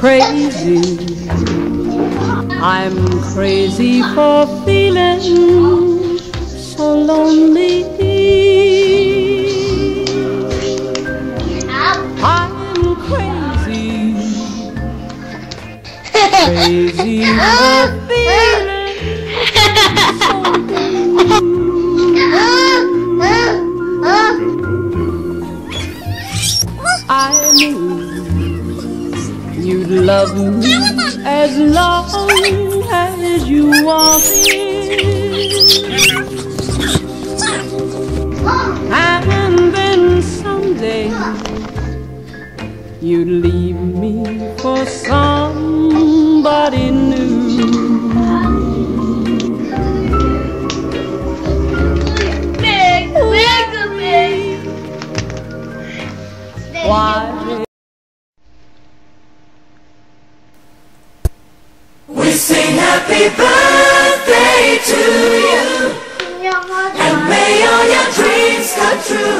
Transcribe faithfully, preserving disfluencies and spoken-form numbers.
crazy. I'm crazy for feeling so lonely. I'm crazy, crazy for feeling so blue. I knew you'd love me as long as you want me, and then someday you'd leave me for somebody new. Big, big, big. Why? We sing happy birthday to you, and may all your dreams come true.